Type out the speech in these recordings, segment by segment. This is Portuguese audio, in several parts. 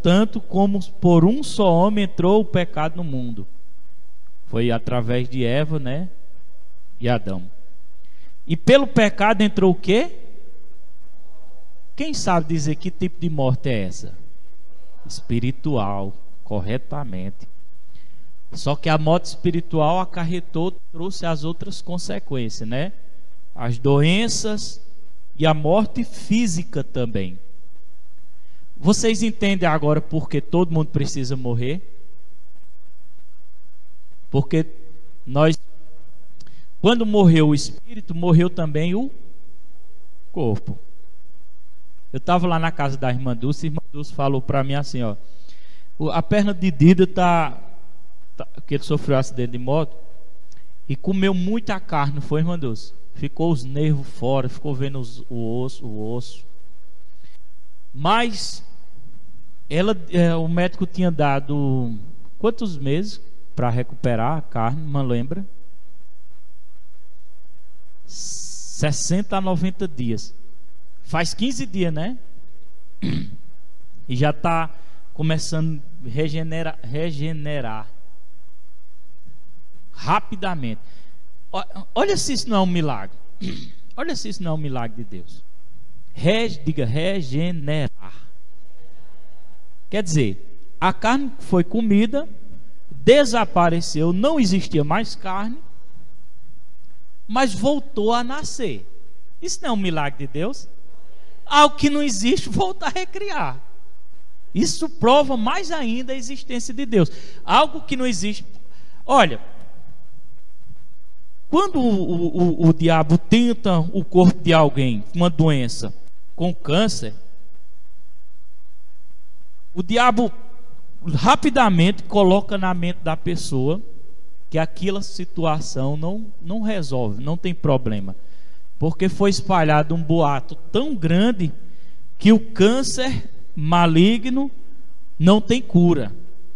tanto como por um só homem entrou o pecado no mundo. Foi através de Eva, né? E Adão. E pelo pecado entrou o quê? Quem sabe dizer que tipo de morte é essa? Espiritual, corretamente. Só que a morte espiritual acarretou, trouxe as outras consequências, né? As doenças e a morte física também. Vocês entendem agora por que todo mundo precisa morrer? Porque quando morreu o espírito, morreu também o corpo. Eu estava lá na casa da irmã Dulce, e a irmã Dulce falou para mim assim, ó, a perna de Dida que ele sofreu um acidente de moto e comeu muita carne, não foi, irmã Dulce? Ficou os nervos fora, ficou vendo o osso. Mas o médico tinha dado quantos meses para recuperar a carne, não lembra? 60 a 90 dias. Faz 15 dias, né? E já está começando a regenerar rapidamente. Olha se isso não é um milagre. Olha se isso não é um milagre de Deus. Diga regenerar. Quer dizer, a carne foi comida, desapareceu, não existia mais carne, mas voltou a nascer. Isso não é um milagre de Deus? Algo que não existe, volta a recriar. Isso prova mais ainda a existência de Deus. Algo que não existe. Olha, quando o diabo tenta o corpo de alguém com uma doença, com câncer, o diabo rapidamente coloca na mente da pessoa que aquela situação não resolve, não tem problema. Porque foi espalhado um boato tão grande que o câncer maligno não tem cura.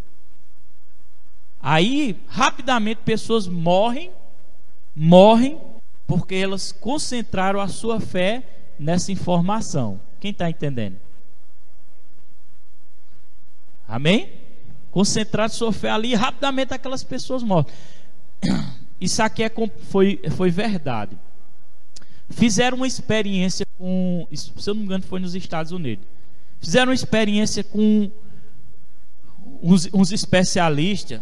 Aí, rapidamente, pessoas morrem porque elas concentraram a sua fé nessa informação. Quem está entendendo? Amém? Concentraram sua fé ali e rapidamente aquelas pessoas morrem. Isso aqui foi verdade. Fizeram uma experiência com, se eu não me engano foi nos Estados Unidos, fizeram uma experiência com uns especialistas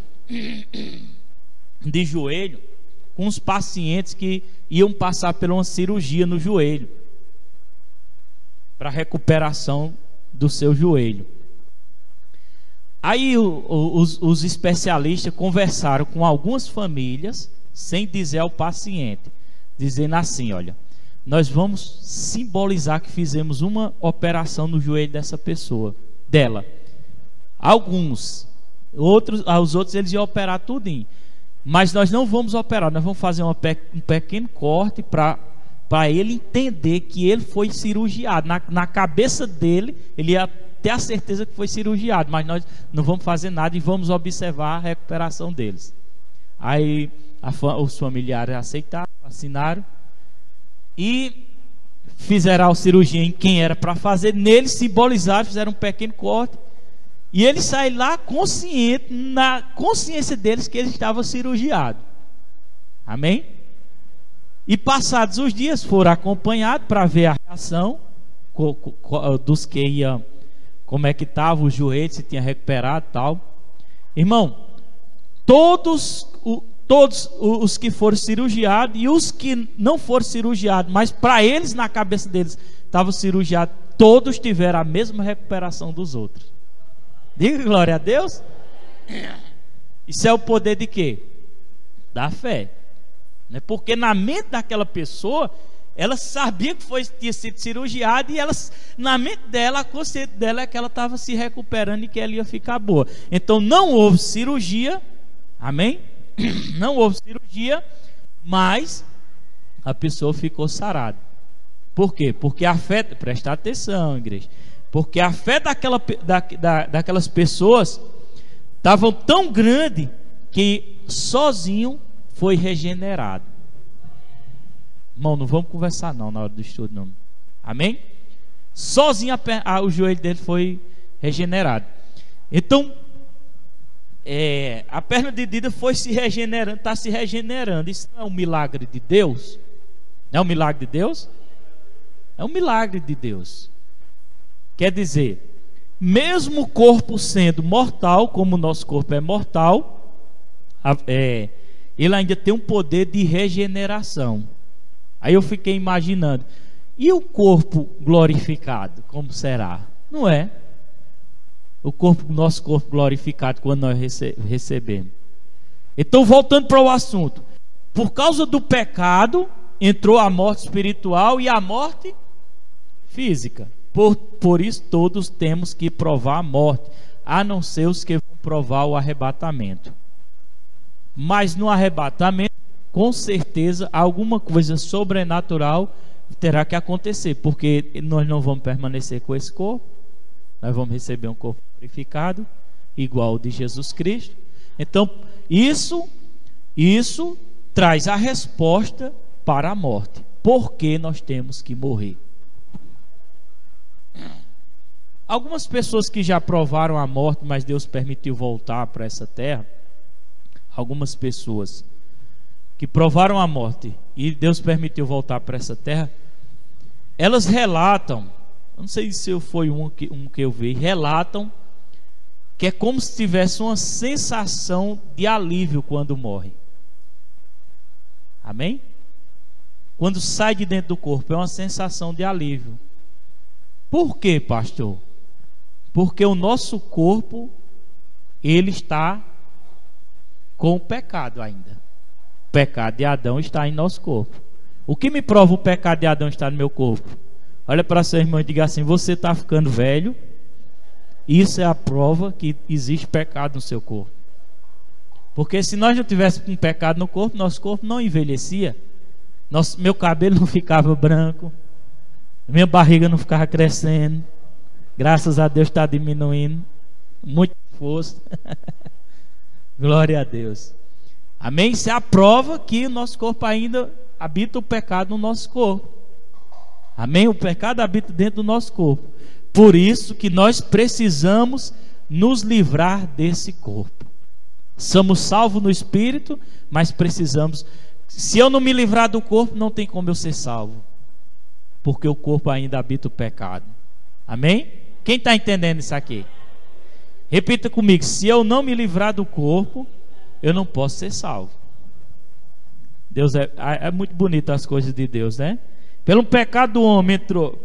de joelho, com os pacientes que iam passar por uma cirurgia no joelho, para recuperação do seu joelho. Aí os especialistas conversaram com algumas famílias, sem dizer ao paciente, dizendo assim, olha, nós vamos simbolizar que fizemos uma operação no joelho dela. Os outros eles iam operar tudinho, mas nós não vamos operar, nós vamos fazer um pequeno corte para ele entender que ele foi cirurgiado. Na cabeça dele, ele ia ter a certeza que foi cirurgiado, mas nós não vamos fazer nada e vamos observar a recuperação deles. Aí os familiares aceitaram, assinaram e fizeram a cirurgia em quem era para fazer. Nele simbolizaram, fizeram um pequeno corte e ele sai lá consciente, na consciência deles que ele estava cirurgiado. Amém? E passados os dias foram acompanhados para ver a reação dos que iam, como é que estava o joelho, se tinha recuperado e tal. Irmão, todos os que foram cirurgiados e os que não foram cirurgiados, mas para eles, na cabeça deles, estavam cirurgiados, todos tiveram a mesma recuperação dos outros. Diga glória a Deus. Isso é o poder de quê? Da fé. Porque na mente daquela pessoa, ela sabia que tinha sido cirurgiada e na mente dela, a consciência dela é que ela estava se recuperando e que ela ia ficar boa. Então não houve cirurgia, amém? Não houve cirurgia, mas a pessoa ficou sarada. Por quê? Porque a fé, presta atenção, igreja, porque a fé daquelas pessoas estava tão grande que sozinho foi regenerado. Irmão, não vamos conversar não na hora do estudo não. Amém? Sozinho o joelho dele foi regenerado. Então, a perna de Dida foi se regenerando, está se regenerando. Isso não é um milagre de Deus? Não é um milagre de Deus? É um milagre de Deus. Quer dizer, mesmo o corpo sendo mortal, como o nosso corpo é mortal, ele ainda tem um poder de regeneração. Aí eu fiquei imaginando, e o corpo glorificado, como será? Não é? O nosso corpo glorificado quando nós recebemos. Então, voltando para o assunto, por causa do pecado entrou a morte espiritual e a morte física. Por isso todos temos que provar a morte, a não ser os que vão provar o arrebatamento. Mas no arrebatamento, com certeza, alguma coisa sobrenatural terá que acontecer, porque nós não vamos permanecer com esse corpo, nós vamos receber um corpo glorificado, igual ao de Jesus Cristo. Então, isso traz a resposta para a morte. Por que nós temos que morrer? Algumas pessoas que já provaram a morte, mas Deus permitiu voltar para essa terra, algumas pessoas que provaram a morte e Deus permitiu voltar para essa terra, elas relatam, não sei se foi um que eu vi, relatam que é como se tivesse uma sensação de alívio quando morre. Amém? Quando sai de dentro do corpo, é uma sensação de alívio. Por quê, pastor? Porque o nosso corpo, ele está com o pecado ainda. O pecado de Adão está em nosso corpo. O que me prova o pecado de Adão estar no meu corpo? Olha para seu irmão e diga assim: você está ficando velho. Isso é a prova que existe pecado no seu corpo. Porque se nós não tivéssemos um pecado no corpo, nosso corpo não envelhecia. Meu cabelo não ficava branco, minha barriga não ficava crescendo. Graças a Deus está diminuindo. Muito força. Glória a Deus. Amém? Isso é a prova que o nosso corpo ainda habita o pecado no nosso corpo. Amém? O pecado habita dentro do nosso corpo. Por isso que nós precisamos nos livrar desse corpo. Somos salvos no espírito, mas precisamos. Se eu não me livrar do corpo, não tem como eu ser salvo, porque o corpo ainda habita o pecado. Amém? Quem está entendendo isso aqui? Repita comigo: se eu não me livrar do corpo, eu não posso ser salvo. Deus é muito bonito as coisas de Deus, né? Pelo pecado do homem entrou,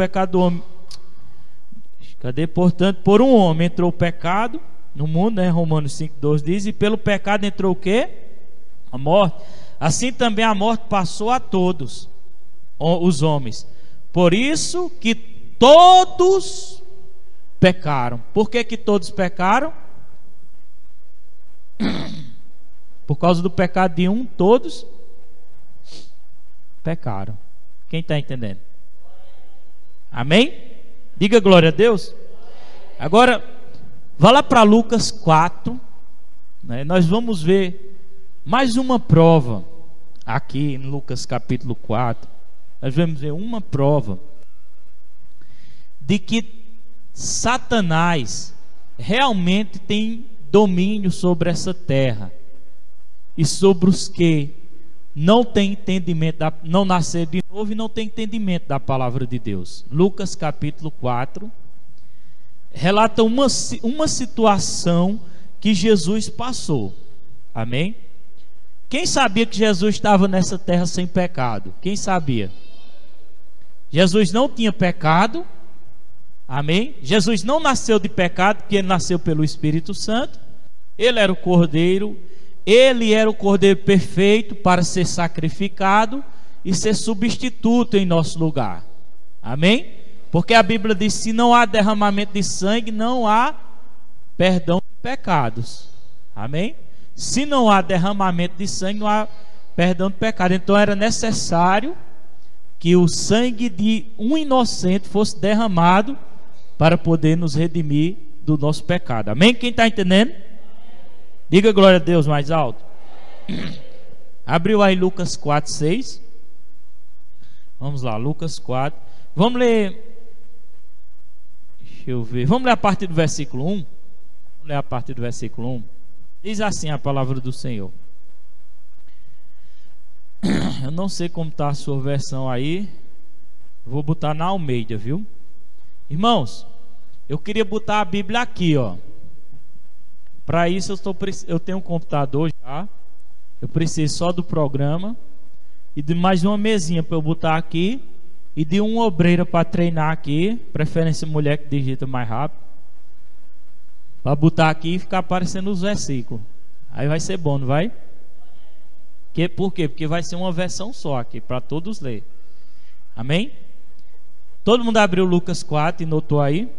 portanto, por um homem entrou o pecado no mundo, né? Romanos 5:12 diz, e pelo pecado entrou o quê? A morte. Assim também a morte passou a todos os homens. Por isso que todos pecaram. Por que todos pecaram? Por causa do pecado de um, todos pecaram. Quem está entendendo? Amém? Diga glória a Deus. Agora, vá lá para Lucas 4, né? Nós vamos ver mais uma prova aqui em Lucas capítulo 4. Nós vamos ver uma prova de que Satanás realmente tem domínio sobre essa terra e sobre os que não têm entendimento, não nasceram de novo e não têm entendimento da palavra de Deus. Lucas capítulo 4 relata uma situação que Jesus passou. Amém? Quem sabia que Jesus estava nessa terra sem pecado? Quem sabia? Jesus não tinha pecado. Amém? Jesus não nasceu de pecado, porque ele nasceu pelo Espírito Santo. Ele era o Cordeiro. Ele era o Cordeiro perfeito para ser sacrificado e ser substituto em nosso lugar. Amém? Porque a Bíblia diz: se não há derramamento de sangue, não há perdão de pecados. Amém? Se não há derramamento de sangue, não há perdão de pecado. Então era necessário que o sangue de um inocente fosse derramado para poder nos redimir do nosso pecado. Amém? Quem está entendendo? Diga glória a Deus mais alto. Abriu aí Lucas 4:6. Vamos lá, Lucas 4. Vamos ler. Deixa eu ver. Vamos ler a partir do versículo 1. Vamos ler a partir do versículo 1. Diz assim a palavra do Senhor. Eu não sei como está a sua versão aí. Vou botar na Almeida, viu? Irmãos, eu queria botar a Bíblia aqui, ó. Para isso eu tenho um computador já. Eu preciso só do programa e de mais uma mesinha para eu botar aqui e de uma obreira para treinar aqui, preferência mulher que digita mais rápido, para botar aqui e ficar aparecendo os versículos. Aí vai ser bom, não vai? Por quê? Porque vai ser uma versão só aqui para todos ler. Amém? Todo mundo abriu Lucas 4 e notou aí?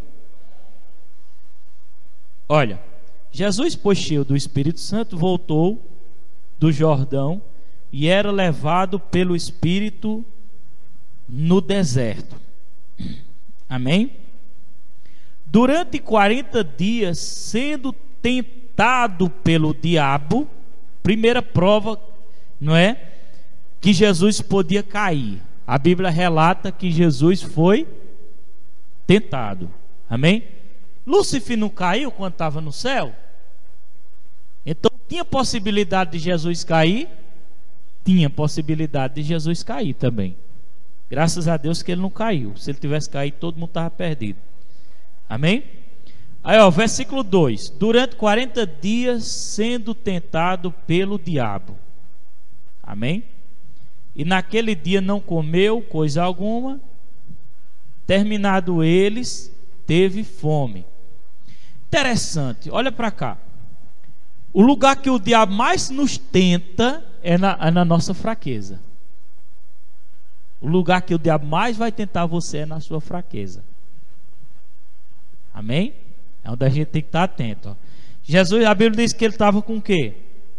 Olha, Jesus, pois cheio do Espírito Santo, voltou do Jordão e era levado pelo Espírito no deserto. Amém? Durante 40 dias, sendo tentado pelo diabo, primeira prova, não é? Que Jesus podia cair. A Bíblia relata que Jesus foi tentado. Amém? Lúcifer não caiu quando estava no céu? Então tinha possibilidade de Jesus cair? Tinha possibilidade de Jesus cair também. Graças a Deus que ele não caiu. Se ele tivesse caído, todo mundo estava perdido. Amém? Aí ó, versículo 2. Durante 40 dias sendo tentado pelo diabo. Amém? E naquele dia não comeu coisa alguma. Terminado eles, teve fome. Interessante, olha para cá. O lugar que o diabo mais nos tenta é na nossa fraqueza. O lugar que o diabo mais vai tentar você é na sua fraqueza. Amém? É onde a gente tem que estar atento. Ó. Jesus, a Bíblia diz que ele estava com o quê?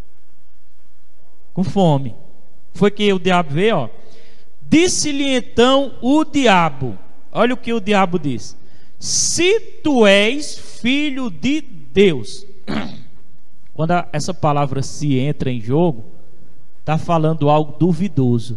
Com fome. Foi que o diabo veio, ó. Disse-lhe então o diabo. Olha o que o diabo diz. Se tu és filho de Deus. Quando essa palavra se entra em jogo, está falando algo duvidoso.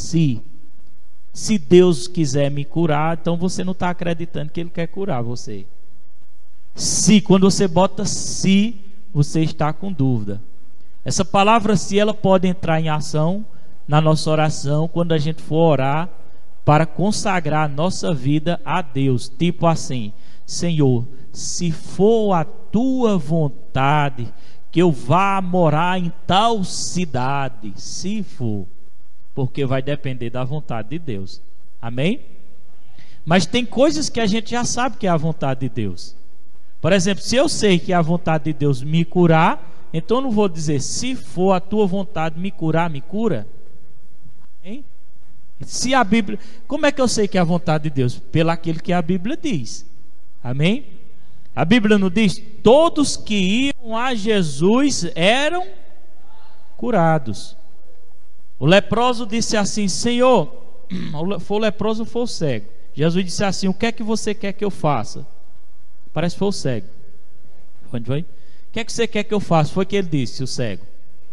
Se Deus quiser me curar, então você não está acreditando que Ele quer curar você. Quando você bota se, você está com dúvida. Essa palavra se, ela pode entrar em ação na nossa oração, quando a gente for orar, para consagrar a nossa vida a Deus. Tipo assim, Senhor, se for a tua vontade que eu vá morar em tal cidade, se for, porque vai depender da vontade de Deus. Amém? Mas tem coisas que a gente já sabe que é a vontade de Deus. Por exemplo, se eu sei que é a vontade de Deus me curar, então eu não vou dizer, se for a tua vontade me curar, me cura. Amém? Se a Bíblia, como é que eu sei que é a vontade de Deus? Pelo aquilo que a Bíblia diz. Amém? A Bíblia não diz, todos que iam a Jesus eram curados. O leproso disse assim, Senhor, foi o leproso ou foi o cego? Jesus disse assim, o que é que você quer que eu faça? Parece que foi o cego. Onde foi? O que é que você quer que eu faça? Foi o que ele disse, o cego.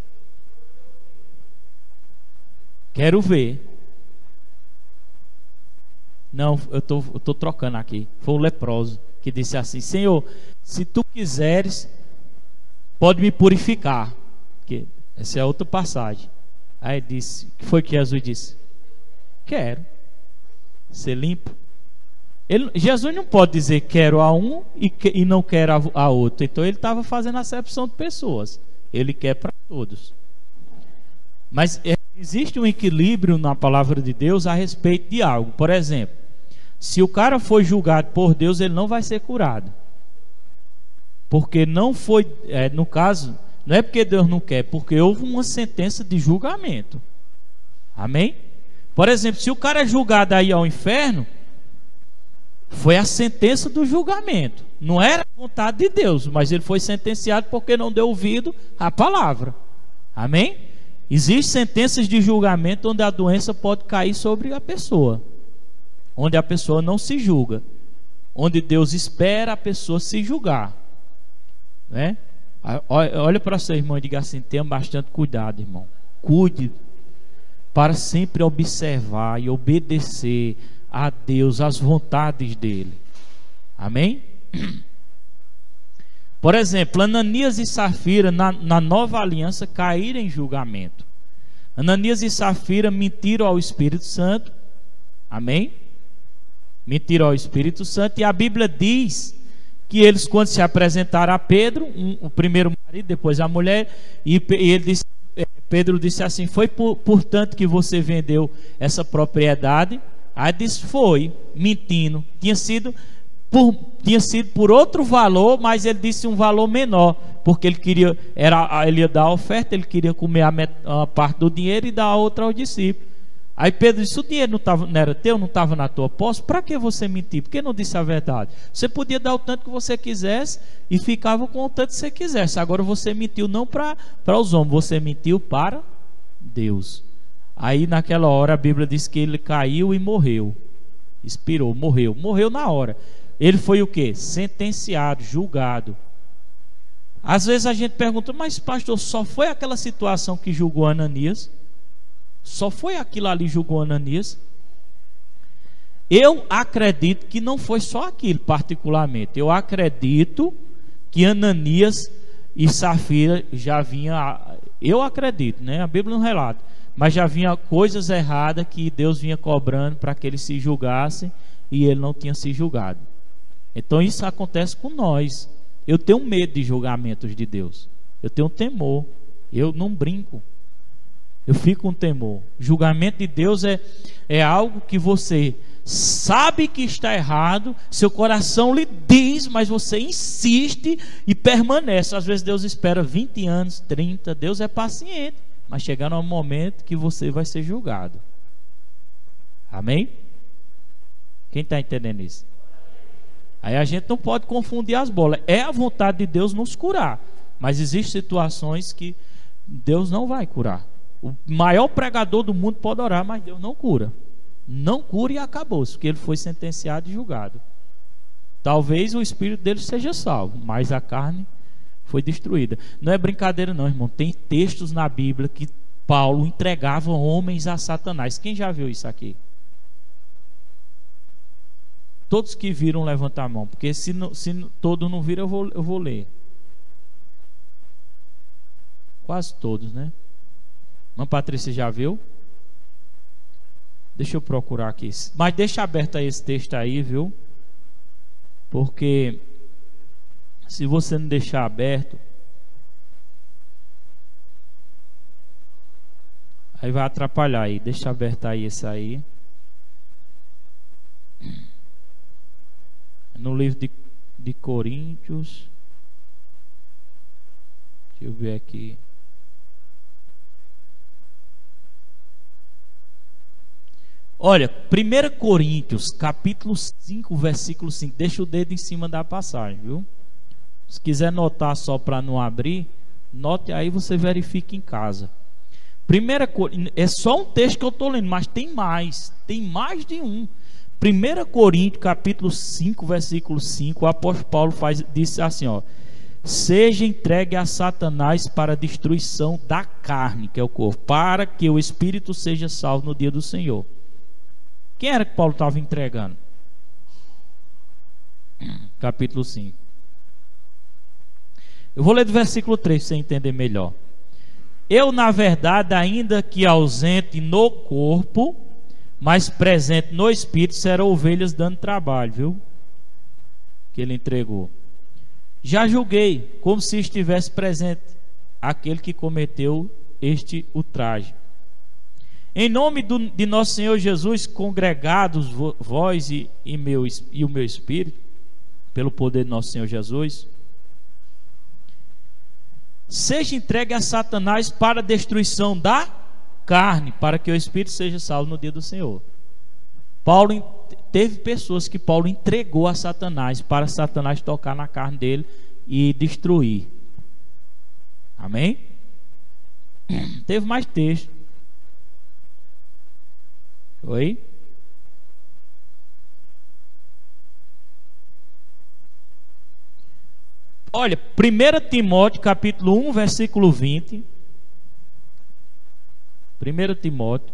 Quero ver. Não, eu tô trocando aqui. Foi o leproso que disse assim, Senhor, se tu quiseres, pode me purificar. Que essa é outra passagem. Aí ele disse, o que foi que Jesus disse? Quero ser limpo. Jesus não pode dizer quero a um e não quero a outro. Então ele estava fazendo acepção de pessoas. Ele quer para todos. Mas existe um equilíbrio na palavra de Deus a respeito de algo. Por exemplo, se o cara foi julgado por Deus, ele não vai ser curado. Porque não foi, no caso, não é porque Deus não quer, porque houve uma sentença de julgamento. Amém? Por exemplo, se o cara é julgado aí ao inferno, foi a sentença do julgamento. Não era a vontade de Deus, mas ele foi sentenciado porque não deu ouvido à palavra. Amém? Existem sentenças de julgamento onde a doença pode cair sobre a pessoa, onde a pessoa não se julga, onde Deus espera a pessoa se julgar, né? Olha para seu irmão e diga assim, tenha bastante cuidado, irmão. Cuide para sempre observar e obedecer a Deus, as vontades dele. Amém? Por exemplo, Ananias e Safira na nova aliança caíram em julgamento. Ananias e Safira mentiram ao Espírito Santo. Amém? Mentiram ao Espírito Santo. E a Bíblia diz que eles, quando se apresentaram a Pedro, o primeiro marido, depois a mulher, e ele disse, Pedro disse assim: foi portanto que você vendeu essa propriedade? Aí disse: foi, mentindo. Tinha sido por outro valor, mas ele disse um valor menor, porque ele ia dar a oferta, ele queria comer a parte do dinheiro e dar a outra ao discípulo. Aí Pedro disse: o dinheiro não era teu, não estava na tua posse, para que você mentir? Por que não disse a verdade? Você podia dar o tanto que você quisesse e ficava com o tanto que você quisesse. Agora você mentiu não para os homens, você mentiu para Deus. Aí naquela hora a Bíblia diz que ele caiu e morreu, expirou, morreu na hora. Ele foi o quê? Sentenciado, julgado. Às vezes a gente pergunta: mas pastor, só foi aquela situação que julgou Ananias? Só foi aquilo ali que julgou Ananias? Eu acredito que não foi só aquilo particularmente. Eu acredito que Ananias e Safira já vinha, eu acredito, né? A Bíblia não relata, mas já vinha coisas erradas que Deus vinha cobrando para que eles se julgassem, e ele não tinha se julgado. Então isso acontece com nós. Eu tenho medo de julgamentos de Deus. Eu tenho temor. Eu não brinco. Eu fico com temor. Julgamento de Deus é algo que você sabe que está errado, seu coração lhe diz, mas você insiste e permanece. Às vezes Deus espera 20 anos, 30. Deus é paciente, mas chegar no momento que você vai ser julgado. Amém? Quem está entendendo isso? Aí a gente não pode confundir as bolas. É a vontade de Deus nos curar, mas existem situações que Deus não vai curar. O maior pregador do mundo pode orar, mas Deus não cura. Não cura e acabou-se, porque ele foi sentenciado e julgado. Talvez o espírito dele seja salvo, mas a carne foi destruída. Não é brincadeira não, irmão. Tem textos na Bíblia que Paulo entregava homens a Satanás. Quem já viu isso aqui? Todos que viram, levantam a mão, porque se todo não vira, eu vou ler. Quase todos, né? Irmã Patrícia já viu? Deixa eu procurar aqui. Mas deixa aberto aí esse texto aí, viu? Porque se você não deixar aberto, aí vai atrapalhar aí. Deixa aberto aí esse aí. No livro de Coríntios. Deixa eu ver aqui. Olha, 1 Coríntios, capítulo 5, versículo 5. Deixa o dedo em cima da passagem, viu? Se quiser anotar só para não abrir, note aí, você verifica em casa. 1 Coríntios, é só um texto que eu estou lendo, mas tem mais de um. 1 Coríntios, capítulo 5, versículo 5, o apóstolo Paulo disse assim, ó: seja entregue a Satanás para a destruição da carne, que é o corpo, para que o espírito seja salvo no dia do Senhor. Quem era que Paulo estava entregando? Capítulo 5. Eu vou ler do versículo 3 para você entender melhor. Eu, na verdade, ainda que ausente no corpo, mas presente no espírito, serão ovelhas dando trabalho, viu? Que ele entregou. Já julguei, como se estivesse presente, aquele que cometeu este ultraje. Em nome de nosso Senhor Jesus, congregados vós e o meu espírito, pelo poder de nosso Senhor Jesus, seja entregue a Satanás para a destruição da carne, para que o espírito seja salvo no dia do Senhor. Teve pessoas que Paulo entregou a Satanás, para Satanás tocar na carne dele e destruir. Amém? Teve mais texto. Oi? Olha, 1 Timóteo capítulo 1, versículo 20. 1 Timóteo.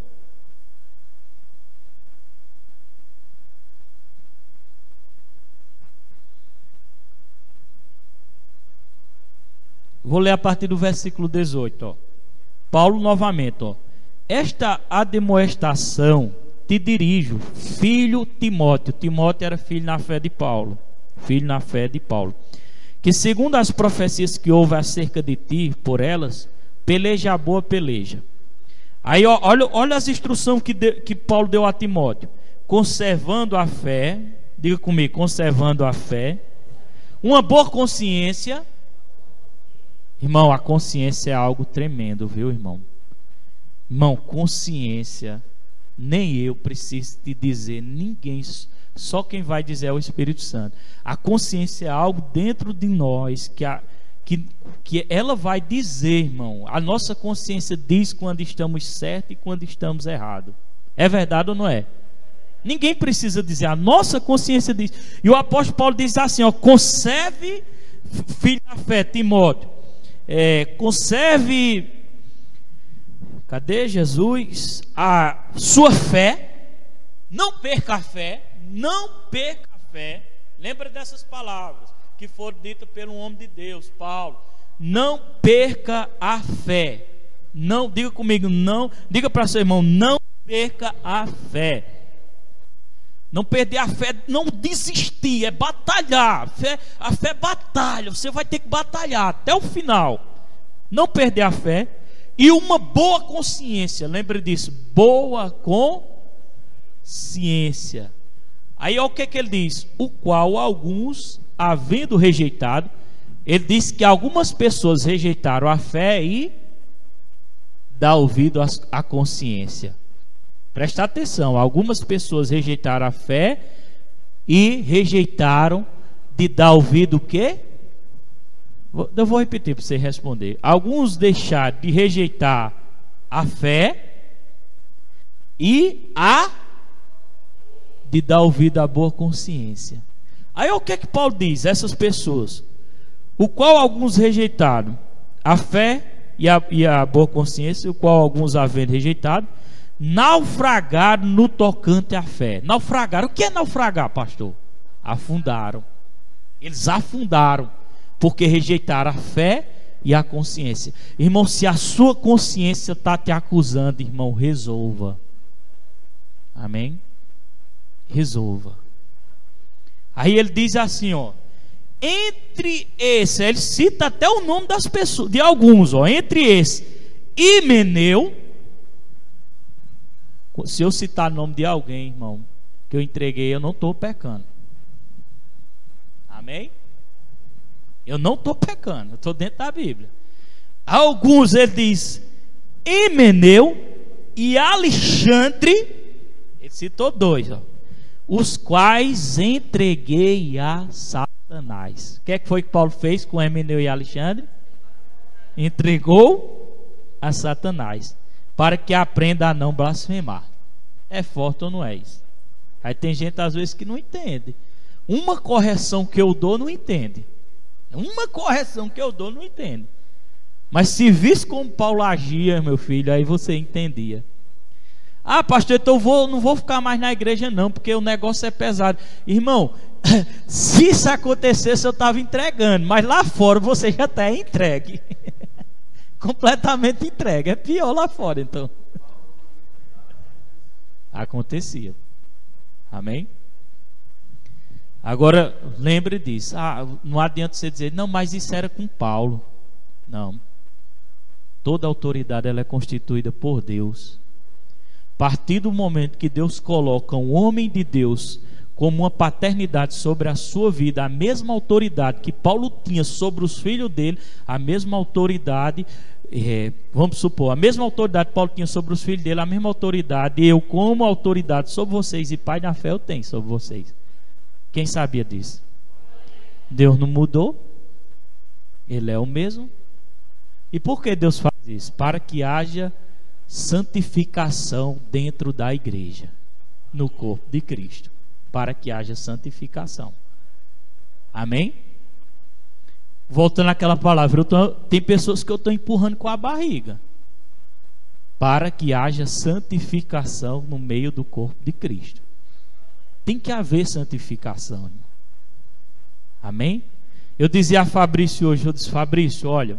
Vou ler a partir do versículo 18, ó. Paulo novamente, ó. Esta admoestação te dirijo, filho Timóteo. Timóteo era filho na fé de Paulo. Filho na fé de Paulo. Que segundo as profecias que houve acerca de ti, por elas, peleja a boa peleja. Aí ó, olha as instruções que Paulo deu a Timóteo. Conservando a fé, diga comigo, conservando a fé, uma boa consciência. Irmão, a consciência é algo tremendo, viu, irmão? Irmão, consciência, nem eu preciso te dizer, ninguém, só quem vai dizer é o Espírito Santo. A consciência é algo dentro de nós que ela vai dizer, irmão. A nossa consciência diz quando estamos certos e quando estamos errados. É verdade ou não é? Ninguém precisa dizer, a nossa consciência diz. E o apóstolo Paulo diz assim, ó, conserve, filho da fé, Timóteo, conserve, cadê Jesus? A sua fé, não perca a fé, não perca a fé. Lembra dessas palavras que foram ditas pelo homem de Deus, Paulo. Não perca a fé. Não, diga comigo, não, diga para seu irmão, não perca a fé. Não perder a fé, não desistir, é batalhar. A fé é batalha, você vai ter que batalhar até o final. Não perder a fé e uma boa consciência, lembre disso, boa consciência. Aí olha o que ele diz, o qual alguns, havendo rejeitado, ele diz que algumas pessoas rejeitaram a fé e dá ouvido à consciência. Presta atenção, algumas pessoas rejeitaram a fé e rejeitaram de dar ouvido o quê? Eu vou repetir para você responder. Alguns deixaram de rejeitar a fé e de dar ouvido à boa consciência. Aí o que é que Paulo diz? Essas pessoas, o qual alguns rejeitaram a fé e a boa consciência, o qual alguns havendo rejeitado, naufragaram no tocante à fé. Naufragaram. O que é naufragar, pastor? Afundaram. Eles afundaram porque rejeitaram a fé e a consciência. Irmão, se a sua consciência está te acusando, irmão, resolva. Amém? Resolva. Aí ele diz assim, ó, entre esses, ele cita até o nome das pessoas, de alguns, ó, entre esses, Himeneu. Se eu citar o nome de alguém, irmão, que eu entreguei, eu não estou pecando. Amém? Eu não estou pecando, eu estou dentro da Bíblia. Alguns ele diz Himeneu e Alexandre. Ele citou dois, ó, os quais entreguei a Satanás. O que é que foi que Paulo fez com Himeneu e Alexandre? Entregou a Satanás, para que aprenda a não blasfemar. É forte ou não é isso? Aí tem gente às vezes que não entende. Uma correção que eu dou não entende. Uma correção que eu dou não entende. Mas se visse como Paulo agia, meu filho, aí você entendia. Ah, pastor, então não vou ficar mais na igreja não, porque o negócio é pesado. Irmão, se isso acontecesse eu estava entregando, mas lá fora você já está entregue. Completamente entregue. É pior lá fora, então. Acontecia. Amém? Agora, lembre disso. Não adianta você dizer, não, mas isso era com Paulo. Não. Toda autoridade ela é constituída por Deus. A partir do momento que Deus coloca um homem de Deus como uma paternidade sobre a sua vida, a mesma autoridade que Paulo tinha sobre os filhos dele, a mesma autoridade, vamos supor, a mesma autoridade que Paulo tinha sobre os filhos dele, a mesma autoridade, eu como autoridade sobre vocês e pai na fé eu tenho sobre vocês. Quem sabia disso? Deus não mudou, Ele é o mesmo. E por que Deus faz isso? Para que haja santificação dentro da igreja, no corpo de Cristo, para que haja santificação. Amém? Voltando àquela palavra, tem pessoas que eu estou empurrando com a barriga, para que haja santificação no meio do corpo de Cristo. Tem que haver santificação, irmão. Amém? Eu dizia a Fabrício hoje, eu disse, Fabrício, olha,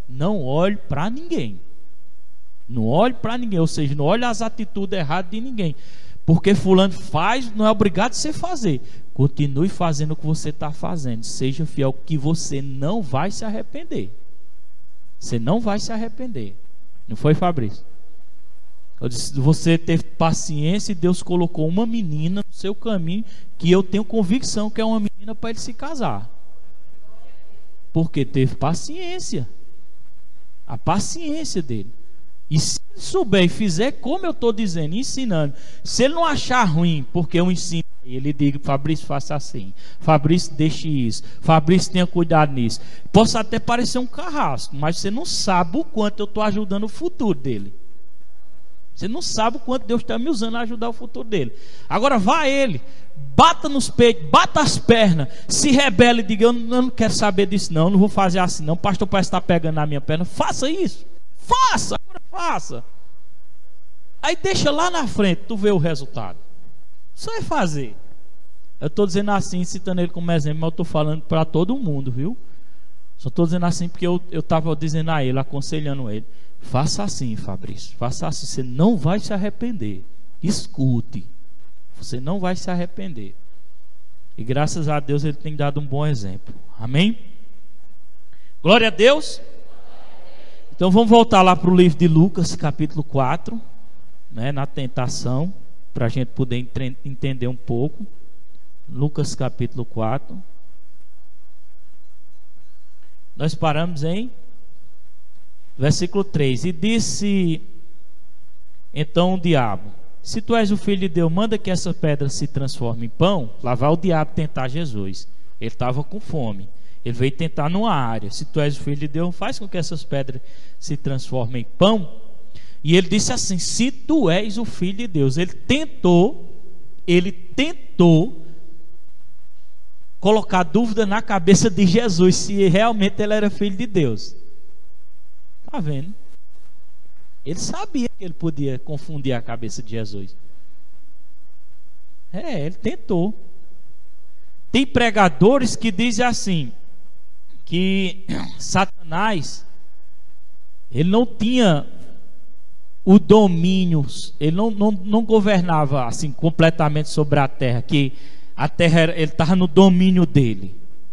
não olhe para ninguém. Não olhe para ninguém, ou seja, não olhe as atitudes erradas de ninguém. Porque fulano faz, não é obrigado a você fazer. Continue fazendo o que você está fazendo. Seja fiel, que você não vai se arrepender. Você não vai se arrepender. Não foi, Fabrício? Eu disse, você teve paciência e Deus colocou uma menina no seu caminho, que eu tenho convicção que é uma menina para ele se casar. Porque teve paciência. A paciência dele. E se ele souber e fizer como eu estou dizendo, ensinando, se ele não achar ruim, porque eu ensino, ele diga, Fabrício, faça assim, Fabrício, deixe isso, Fabrício, tenha cuidado nisso. Posso até parecer um carrasco, mas você não sabe o quanto eu estou ajudando o futuro dele. Você não sabe o quanto Deus está me usando a ajudar o futuro dele. Agora vá ele, bata nos peitos, bata as pernas, se rebele e diga, eu não quero saber disso não, não vou fazer assim não, o pastor parece estar pegando na minha perna. Faça isso, faça, agora faça. Aí deixa lá na frente, tu vê o resultado. Só é fazer. Eu estou dizendo assim, citando ele como exemplo, mas eu estou falando para todo mundo, viu? Só estou dizendo assim porque eu estava dizendo a ele, aconselhando ele. Faça assim, Fabrício, faça assim, você não vai se arrepender. Escute, você não vai se arrepender. E graças a Deus ele tem dado um bom exemplo. Amém? Glória a Deus. Então vamos voltar lá para o livro de Lucas, capítulo 4, né, na tentação, para a gente poder entender um pouco. Lucas capítulo 4. Nós paramos em versículo 3. E disse então o diabo: se tu és o filho de Deus, manda que essa pedra se transforme em pão. Lá vai o diabo tentar Jesus. Ele estava com fome. Ele veio tentar numa área. Se tu és o filho de Deus, faz com que essas pedras se transformem em pão. E ele disse assim: se tu és o filho de Deus. Ele tentou colocar dúvida na cabeça de Jesus se realmente ele era filho de Deus. Está vendo? Ele sabia que ele podia confundir a cabeça de Jesus. Ele tentou. Tem pregadores que dizem assim, que Satanás, ele não tinha o domínio, ele não governava assim completamente sobre a terra, que a terra, ele estava no domínio dele.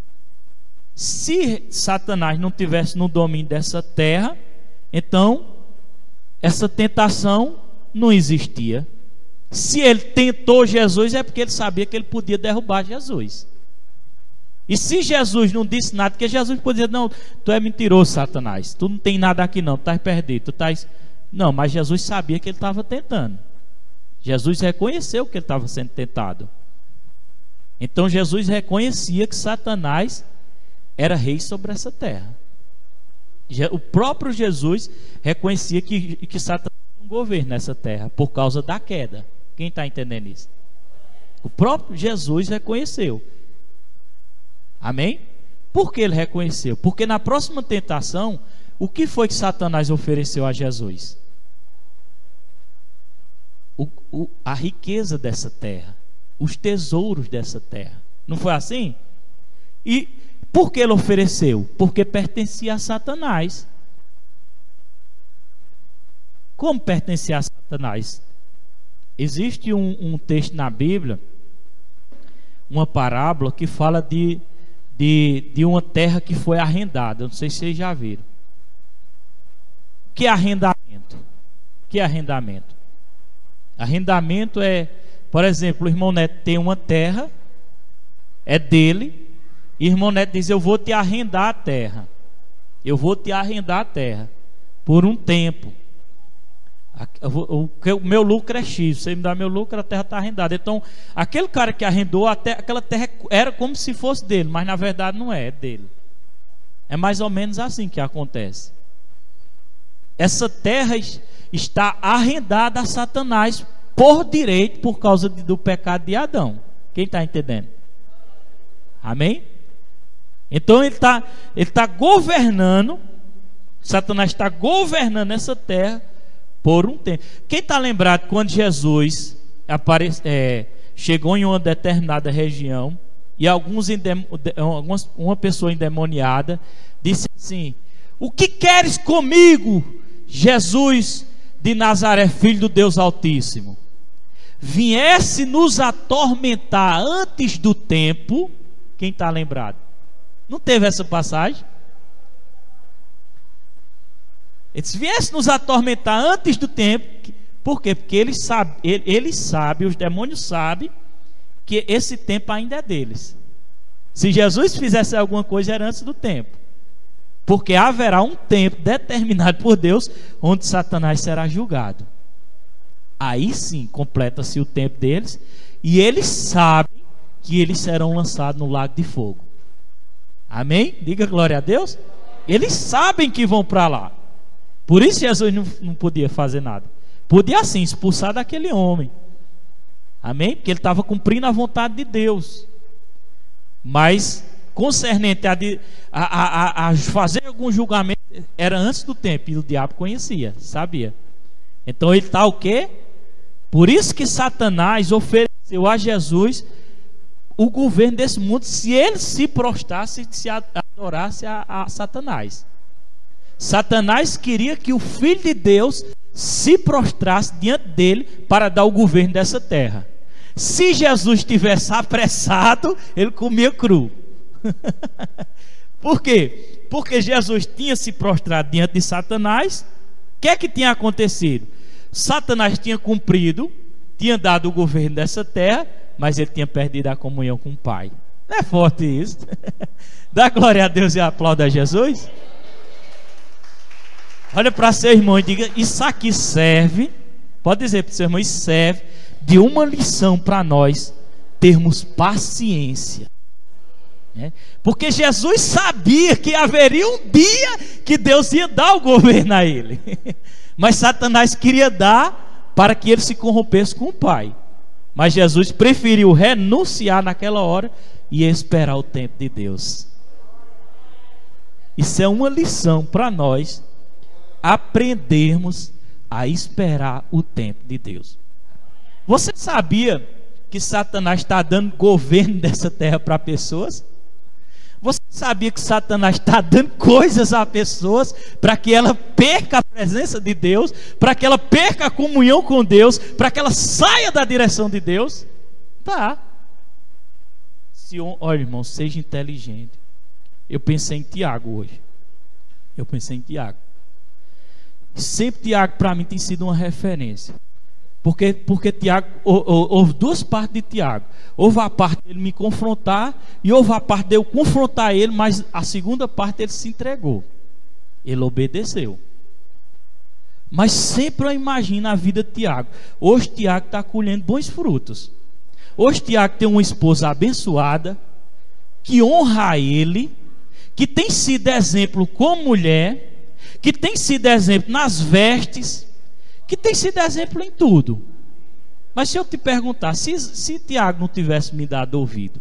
Se Satanás não tivesse no domínio dessa terra, então essa tentação não existia. Se ele tentou Jesus, é porque ele sabia que ele podia derrubar Jesus. E se Jesus não disse nada, porque Jesus podia dizer: não, tu é mentiroso, Satanás, tu não tem nada aqui não, tu estás perdido, tu estás... Não, mas Jesus sabia que ele estava tentando. Jesus reconheceu que ele estava sendo tentado. Então Jesus reconhecia que Satanás era rei sobre essa terra. O próprio Jesus reconhecia que Satanás tinha um governo nessa terra por causa da queda. Quem está entendendo isso? O próprio Jesus reconheceu. Amém? Por que ele reconheceu? Porque na próxima tentação, o que foi que Satanás ofereceu a Jesus? A riqueza dessa terra, os tesouros dessa terra. Não foi assim? E por que ele ofereceu? Porque pertencia a Satanás. Como pertencia a Satanás? Existe um texto na Bíblia, uma parábola que fala de uma terra que foi arrendada. Não sei se vocês já viram. O que é arrendamento? O que é arrendamento? Arrendamento é, por exemplo, o irmão Neto tem uma terra, é dele, e o irmão Neto diz: eu vou te arrendar a terra. Eu vou te arrendar a terra por um tempo. O meu lucro é X, você me dá meu lucro, a terra está arrendada. Então, aquele cara que arrendou, aquela terra era como se fosse dele, mas na verdade não é dele. É mais ou menos assim que acontece. Essa terra está arrendada a Satanás por direito, por causa do pecado de Adão. Quem está entendendo? Amém? Então ele está governando, Satanás está governando essa terra por um tempo. Quem está lembrado quando Jesus chegou em uma determinada região e uma pessoa endemoniada disse assim: O que queres comigo, Jesus de Nazaré, filho do Deus Altíssimo? Viesse nos atormentar antes do tempo. Quem está lembrado? Não teve essa passagem? Ele disse, viesse nos atormentar antes do tempo. Por quê? Porque ele sabe, os demônios sabem que esse tempo ainda é deles. Se Jesus fizesse alguma coisa, era antes do tempo. Porque haverá um tempo determinado por Deus onde Satanás será julgado. Aí sim, completa-se o tempo deles. E eles sabem que eles serão lançados no lago de fogo. Amém? Diga glória a Deus. Eles sabem que vão para lá. Por isso Jesus não podia fazer nada. Podia assim expulsar daquele homem. Amém? Porque ele estava cumprindo a vontade de Deus. Mas concernente a fazer algum julgamento, era antes do tempo. E o diabo conhecia, sabia. Então ele está o quê? Por isso que Satanás ofereceu a Jesus o governo desse mundo, se ele se prostrasse, se adorasse a Satanás. Satanás queria que o Filho de Deus se prostrasse diante dele para dar o governo dessa terra. Se Jesus tivesse apressado, ele comia cru. Por quê? Porque Jesus tinha se prostrado diante de Satanás. O que é que tinha acontecido? Satanás tinha cumprido, tinha dado o governo dessa terra, mas ele tinha perdido a comunhão com o Pai. Não é forte isso? Dá glória a Deus e aplauda a Jesus. Olha para seu irmão e diga, isso aqui serve, pode dizer para o seu irmão, isso serve de uma lição para nós termos paciência. Porque Jesus sabia que haveria um dia que Deus ia dar o governo a ele. Mas Satanás queria dar para que ele se corrompesse com o Pai. Mas Jesus preferiu renunciar naquela hora e esperar o tempo de Deus. Isso é uma lição para nós aprendermos a esperar o tempo de Deus. Você sabia que Satanás está dando governo dessa terra para pessoas? Você sabia que Satanás está dando coisas a pessoas para que ela perca a presença de Deus, para que ela perca a comunhão com Deus, para que ela saia da direção de Deus? Tá. Olha, irmão, seja inteligente. Eu pensei em Tiago hoje. Sempre Tiago para mim tem sido uma referência. Porque Tiago, houve duas partes de Tiago. Houve a parte dele me confrontar e houve a parte de eu confrontar ele, mas a segunda parte ele se entregou. Ele obedeceu. Mas sempre eu imagino a vida de Tiago. Hoje Tiago está colhendo bons frutos. Hoje Tiago tem uma esposa abençoada, que honra a ele, que tem sido exemplo como mulher, que tem sido exemplo nas vestes, que tem sido exemplo em tudo. Mas se eu te perguntar, se Tiago não tivesse me dado ouvido,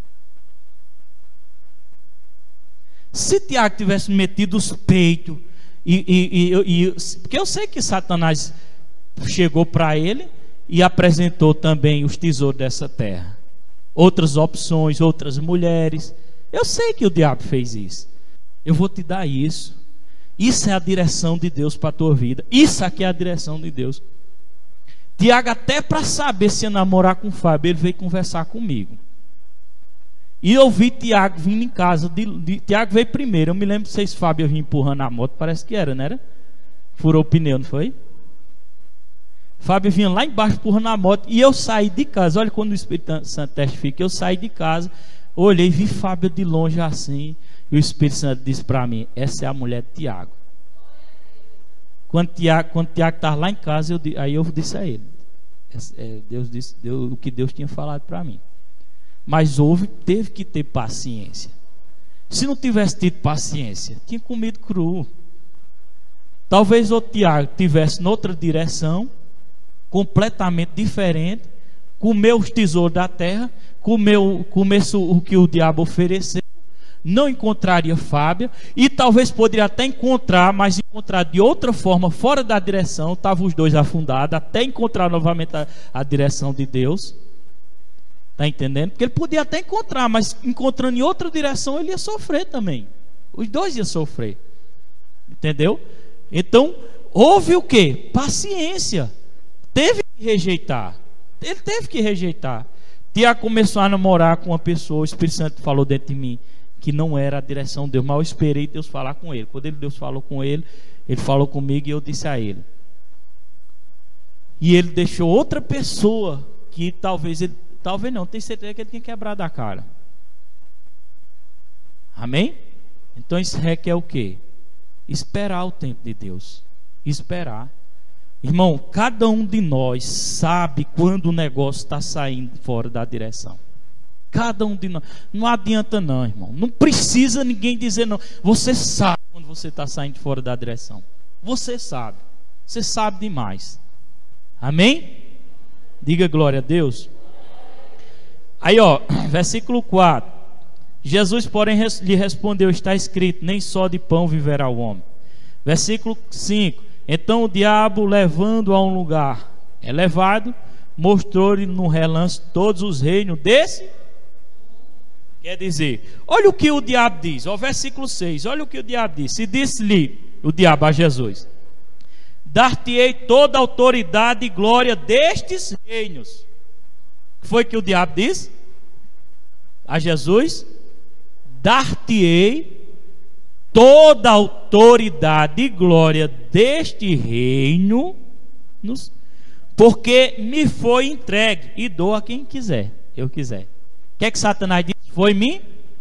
se Tiago tivesse metido os peitos, porque eu sei que Satanás chegou para ele e apresentou também os tesouros dessa terra, outras opções, outras mulheres. Eu sei que o diabo fez isso. Eu vou te dar isso. Isso é a direção de Deus para a tua vida. Isso aqui é a direção de Deus. Tiago, até para saber se ia namorar com o Fábio, ele veio conversar comigo. E eu vi Tiago vindo em casa. Tiago veio primeiro. Eu me lembro se Fábio vinha empurrando a moto. Parece que era, não era? Furou o pneu, não foi? Fábio vinha lá embaixo empurrando a moto. E eu saí de casa. Olha quando o Espírito Santo testifica. Eu saí de casa, olhei, vi Fábio de longe assim. E o Espírito Santo disse para mim, essa é a mulher de Tiago. Quando Tiago estava lá em casa, aí eu disse a ele, Deus disse o que Deus tinha falado para mim. Mas teve que ter paciência. Se não tivesse tido paciência, tinha comido cru. Talvez o Tiago tivesse noutra direção, completamente diferente, comeu os tesouros da terra, comeu o que o diabo ofereceu, não encontraria Fábio, e talvez poderia até encontrar, mas encontrar de outra forma, fora da direção. Estavam os dois afundados, até encontrar novamente a direção de Deus. Está entendendo? Porque ele podia até encontrar, mas encontrando em outra direção, ele ia sofrer também. Os dois iam sofrer. Entendeu? Então, houve o quê? Paciência. Teve que rejeitar. Ele teve que rejeitar. Tiago começou a namorar com uma pessoa, o Espírito Santo falou dentro de mim que não era a direção de Deus, mas eu esperei Deus falar com ele. Quando Deus falou com ele, ele falou comigo e eu disse a ele. E ele deixou outra pessoa que talvez não, tenho certeza que ele tinha quebrado a cara. Amém? Então isso requer o quê? Esperar o tempo de Deus. Esperar. Irmão, cada um de nós sabe quando o negócio está saindo fora da direção. Cada um de nós. Não adianta não, irmão. Não precisa ninguém dizer não. Você sabe quando você está saindo fora da direção. Você sabe. Você sabe demais. Amém? Diga glória a Deus. Aí versículo 4. Jesus, porém, lhe respondeu: está escrito, nem só de pão viverá o homem. Versículo 5. Então o diabo, levando a um lugar elevado, mostrou-lhe no relance todos os reinos desse. Quer dizer, olha o que o diabo diz. Versículo 6. Olha o que o diabo disse. E disse-lhe o diabo a Jesus: dar-te-ei toda a autoridade e glória destes reinos. O que foi que o diabo disse a Jesus? Dar-te-ei toda a autoridade e glória deste reino, porque me foi entregue, e dou a quem quiser, eu quiser. O que é que Satanás disse? Foi mim.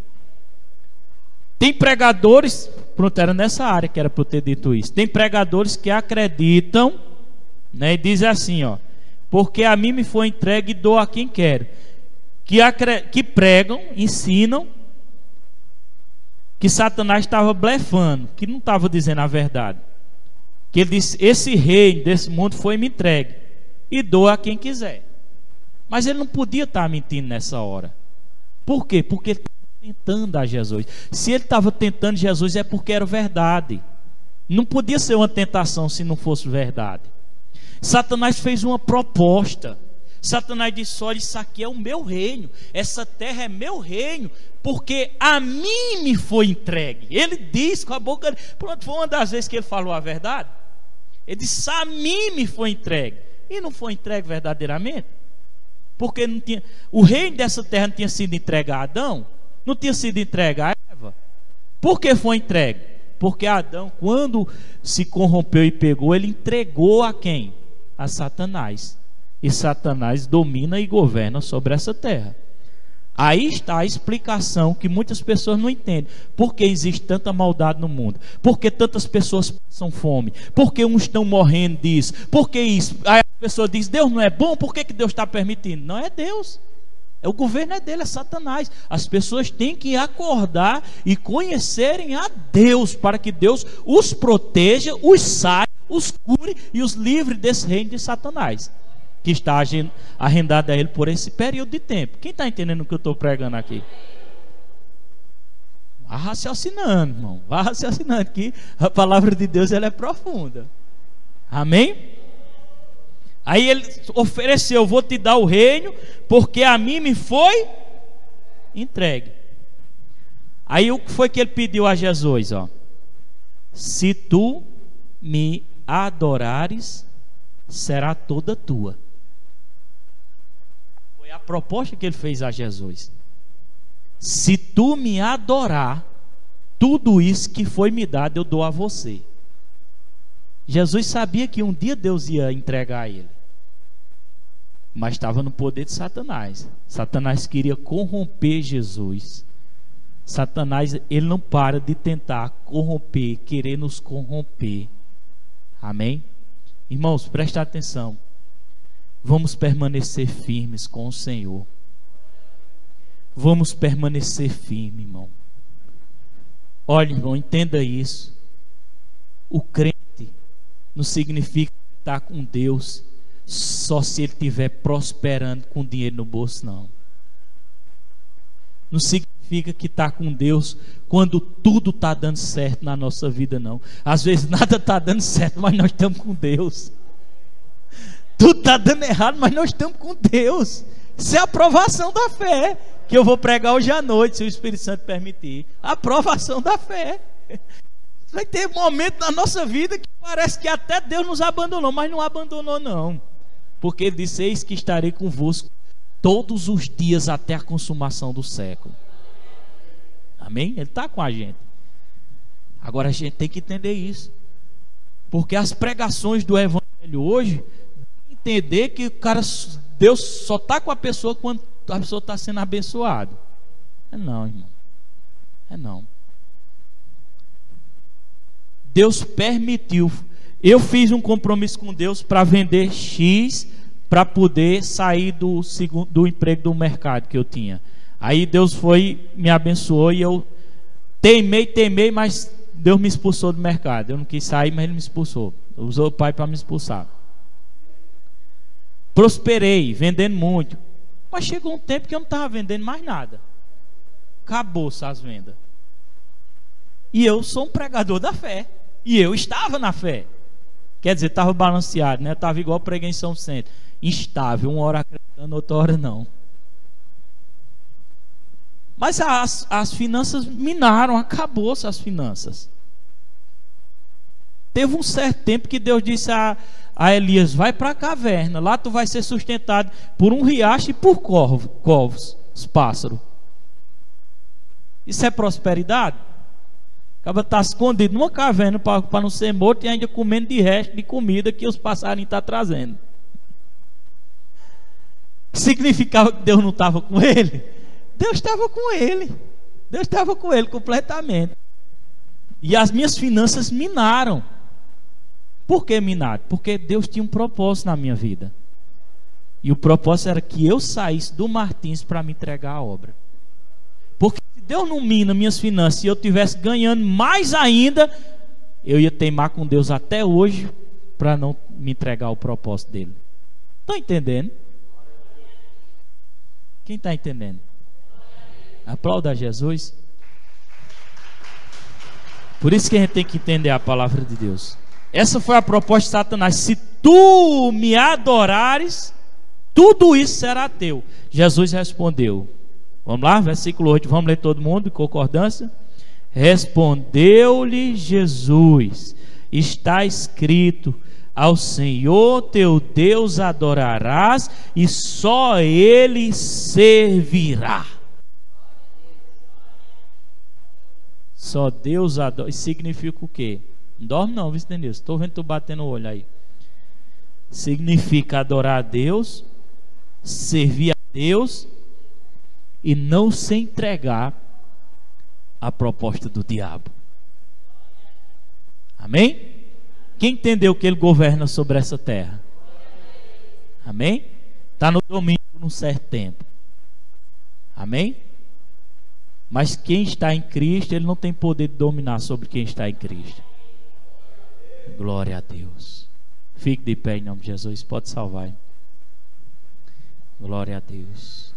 Tem pregadores, pronto, era nessa área que era para eu ter dito isso. Tem pregadores que acreditam, né, e dizem assim, porque a mim me foi entregue e dou a quem quero. Que pregam, ensinam que Satanás estava blefando, que não estava dizendo a verdade. Que ele disse: esse reino desse mundo foi me entregue e dou a quem quiser. Mas ele não podia estar mentindo nessa hora. Por quê? Porque ele estava tentando a Jesus. Se ele estava tentando Jesus, é porque era verdade. Não podia ser uma tentação se não fosse verdade. Satanás fez uma proposta. Satanás disse: olha, isso aqui é o meu reino, essa terra é meu reino, porque a mim me foi entregue. Ele disse com a boca, pronto, foi uma das vezes que ele falou a verdade. Ele disse: a mim me foi entregue. E não foi entregue verdadeiramente, porque não tinha, o reino dessa terra não tinha sido entregue a Adão, não tinha sido entregue a Eva. Por que foi entregue? Porque Adão, quando se corrompeu e pegou, ele entregou a quem? A Satanás. E Satanás domina e governa sobre essa terra. Aí está a explicação que muitas pessoas não entendem. Por que existe tanta maldade no mundo? Por que tantas pessoas passam fome? Por que uns estão morrendo disso? Por que isso? Aí a pessoa diz: Deus não é bom, por que Deus está permitindo? Não é Deus. O governo é dele, é Satanás. As pessoas têm que acordar e conhecerem a Deus, para que Deus os proteja, os saia, os cure e os livre desse reino de Satanás, que está arrendado a ele por esse período de tempo. Quem está entendendo o que eu estou pregando aqui? Vá raciocinando, irmão. Vá raciocinando, que a palavra de Deus, ela é profunda. Amém? Aí ele ofereceu: vou te dar o reino, porque a mim me foi entregue. Aí o que foi que ele pediu a Jesus? Se tu me adorares, será toda tua. Foi a proposta que ele fez a Jesus. Se tu me adorar, tudo isso que foi me dado eu dou a você. Jesus sabia que um dia Deus ia entregar a ele, mas estava no poder de Satanás. Satanás queria corromper Jesus. Satanás, ele não para de tentar corromper, querer nos corromper. Amém? Irmãos, presta atenção. Vamos permanecer firmes com o Senhor. Vamos permanecer firmes, irmão. Olha, irmão, entenda isso. O crente não significa estar com Deus só se ele estiver prosperando com dinheiro no bolso, não. Não significa que está com Deus quando tudo está dando certo na nossa vida, não. Às vezes nada está dando certo, mas nós estamos com Deus. Tudo está dando errado, mas nós estamos com Deus. Isso é a aprovação da fé, que eu vou pregar hoje à noite, se o Espírito Santo permitir. A aprovação da fé. Vai ter momento na nossa vida que parece que até Deus nos abandonou, mas não abandonou não. Porque Ele disse: eis que estarei convosco todos os dias até a consumação do século. Amém? Ele está com a gente. Agora a gente tem que entender isso. Porque as pregações do Evangelho hoje, entender que o cara, Deus só está com a pessoa quando a pessoa está sendo abençoada. É não, irmão. É não. Deus permitiu. Eu fiz um compromisso com Deus para vender X, para poder sair do emprego do mercado que eu tinha. Aí Deus foi, me abençoou e eu teimei, mas Deus me expulsou do mercado. Eu não quis sair, mas Ele me expulsou. Usou o pai para me expulsar. Prosperei, vendendo muito. Mas chegou um tempo que eu não estava vendendo mais nada. Acabou-se as vendas. E eu sou um pregador da fé. E eu estava na fé. Quer dizer, estava balanceado, né? Estava igual preguei em São Centro. Instável, uma hora acreditando, outra hora não. Mas as finanças minaram, acabou-se as finanças. Teve um certo tempo que Deus disse a Elias: vai para a caverna, lá tu vai ser sustentado por um riacho e por corvos, os pássaros. Isso é prosperidade? Acaba estar escondido numa caverna para não ser morto e ainda comendo de resto de comida que os passarinhos estão trazendo. Significava que Deus não estava com ele? Deus estava com ele. Deus estava com ele completamente. E as minhas finanças minaram. Por que minaram? Porque Deus tinha um propósito na minha vida. E o propósito era que eu saísse do Martins para me entregar a obra. Porque se Deus não mina minhas finanças e eu estivesse ganhando mais ainda, eu ia teimar com Deus até hoje para não me entregar ao propósito dele. Estão entendendo? Quem está entendendo? Aplauda a Jesus. Por isso que a gente tem que entender a palavra de Deus. Essa foi a proposta de Satanás: se tu me adorares, tudo isso será teu. Jesus respondeu. Vamos lá, versículo 8, vamos ler todo mundo em concordância. Respondeu-lhe Jesus: está escrito, ao Senhor teu Deus adorarás e só Ele servirá. Só Deus adora. Isso significa o quê? Não dorme não, viu, Denilson? Estou vendo tu batendo o olho aí. Significa adorar a Deus, servir a Deus e não se entregar à proposta do diabo. Amém? Quem entendeu que Ele governa sobre essa terra? Amém? Está no domínio por um certo tempo. Amém? Mas quem está em Cristo, Ele não tem poder de dominar sobre quem está em Cristo. Glória a Deus. Fique de pé em nome de Jesus. Pode salvar. Glória a Deus.